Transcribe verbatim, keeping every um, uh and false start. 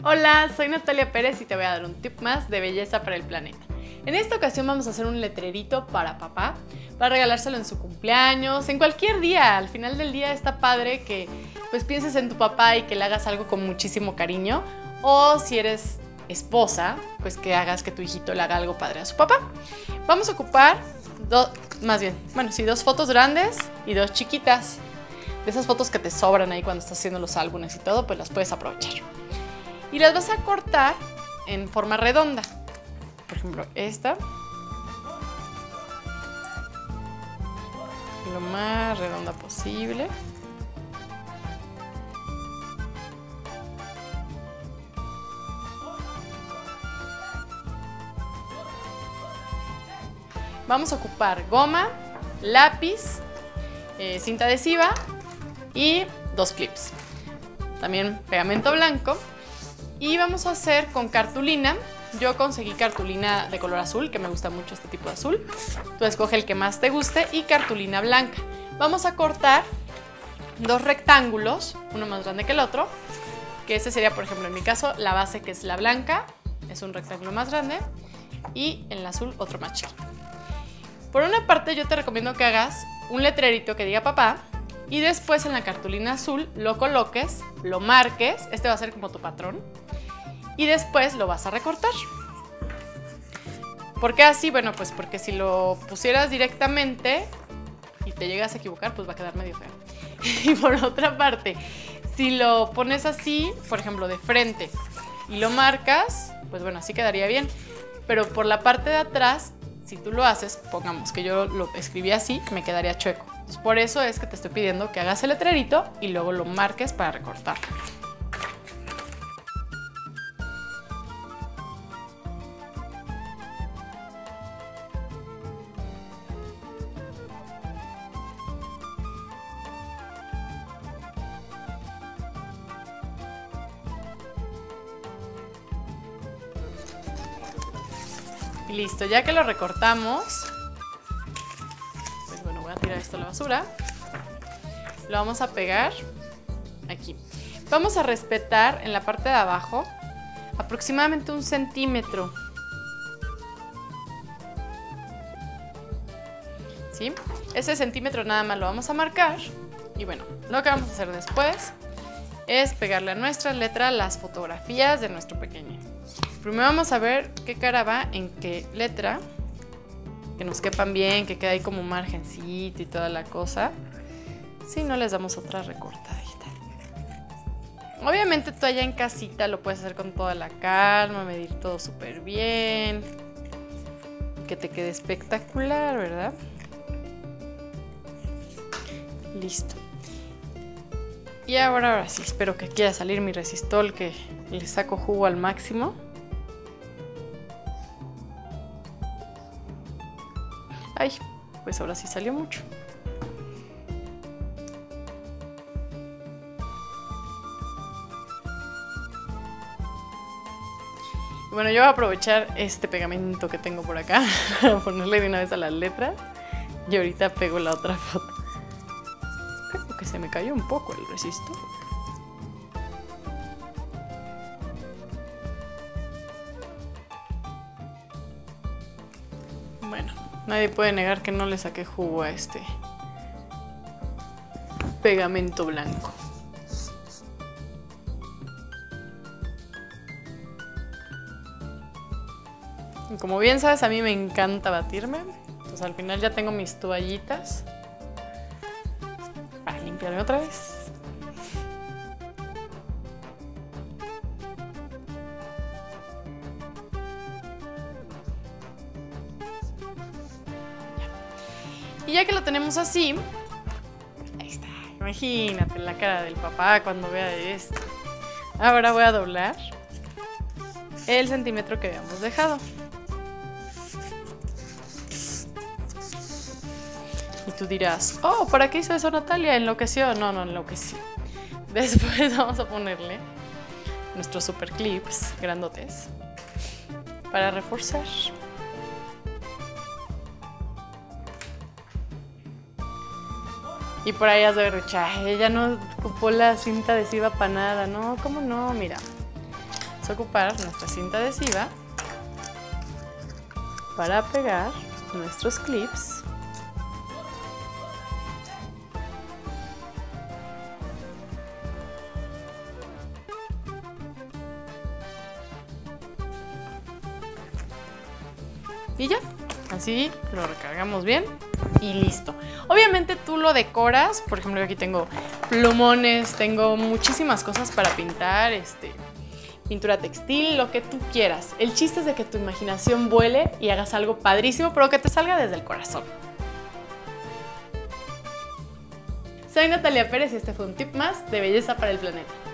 Hola, soy Natalia Pérez y te voy a dar un tip más de belleza para el planeta. En esta ocasión vamos a hacer un letrerito para papá, para regalárselo en su cumpleaños, en cualquier día. Al final del día está padre que pues pienses en tu papá y que le hagas algo con muchísimo cariño. O si eres esposa, pues que hagas que tu hijito le haga algo padre a su papá. Vamos a ocupar dos, más bien, bueno, sí, dos fotos grandes y dos chiquitas. De esas fotos que te sobran ahí cuando estás haciendo los álbumes y todo, pues las puedes aprovechar. Y las vas a cortar en forma redonda. Por ejemplo, esta. Lo más redonda posible. Vamos a ocupar goma, lápiz, eh, cinta adhesiva y dos clips. También pegamento blanco. Y vamos a hacer con cartulina. Yo conseguí cartulina de color azul, que me gusta mucho este tipo de azul. Tú escoge el que más te guste y cartulina blanca. Vamos a cortar dos rectángulos, uno más grande que el otro. Que ese sería, por ejemplo, en mi caso, la base, que es la blanca. Es un rectángulo más grande. Y el azul, otro más chiquito. Por una parte, yo te recomiendo que hagas un letrerito que diga papá. Y después en la cartulina azul lo coloques, lo marques. Este va a ser como tu patrón. Y después lo vas a recortar. ¿Por qué así? Bueno, pues porque si lo pusieras directamente y te llegas a equivocar, pues va a quedar medio feo. Y por otra parte, si lo pones así, por ejemplo, de frente y lo marcas, pues bueno, así quedaría bien. Pero por la parte de atrás, si tú lo haces, pongamos que yo lo escribí así, me quedaría chueco. Entonces, por eso es que te estoy pidiendo que hagas el letrerito y luego lo marques para recortarlo. Y listo, ya que lo recortamos, pues bueno, voy a tirar esto a la basura. Lo vamos a pegar aquí. Vamos a respetar en la parte de abajo aproximadamente un centímetro. ¿Sí? Ese centímetro nada más lo vamos a marcar. Y bueno, lo que vamos a hacer después es pegarle a nuestra letra las fotografías de nuestro pequeño. Primero vamos a ver qué cara va en qué letra, que nos quepan bien, que quede ahí como un margencito y toda la cosa. Si no, les damos otra recortadita. Obviamente tú allá en casita lo puedes hacer con toda la calma, medir todo súper bien, que te quede espectacular, ¿verdad? Listo. Y ahora, ahora sí, espero que quiera salir mi resistol, que le saco jugo al máximo. Ay, pues ahora sí salió mucho. Y bueno, yo voy a aprovechar este pegamento que tengo por acá para ponerle de una vez a las letras. Y ahorita pego la otra foto. Creo que se me cayó un poco el resistor. Bueno, nadie puede negar que no le saqué jugo a este pegamento blanco. Y como bien sabes, a mí me encanta batirme. Entonces al final ya tengo mis toallitas para limpiarme otra vez. Y ya que lo tenemos así, ahí está, imagínate la cara del papá cuando vea esto. Ahora voy a doblar el centímetro que habíamos dejado. Y tú dirás, oh, ¿para qué hizo eso Natalia? ¿Enloqueció? No, no enloqueció. Después vamos a ponerle nuestros super clips grandotes para reforzar. Y por ahí has de ver, ella no ocupó la cinta adhesiva para nada, ¿no? ¿Cómo no? Mira, Vamos a ocupar nuestra cinta adhesiva para pegar nuestros clips. Y ya, así lo recargamos bien y listo. Obviamente tú lo decoras, por ejemplo, yo aquí tengo plumones, tengo muchísimas cosas para pintar, este, pintura textil, lo que tú quieras. El chiste es de que tu imaginación vuele y hagas algo padrísimo, pero que te salga desde el corazón. Soy Natalia Pérez y este fue un tip más de belleza para el planeta.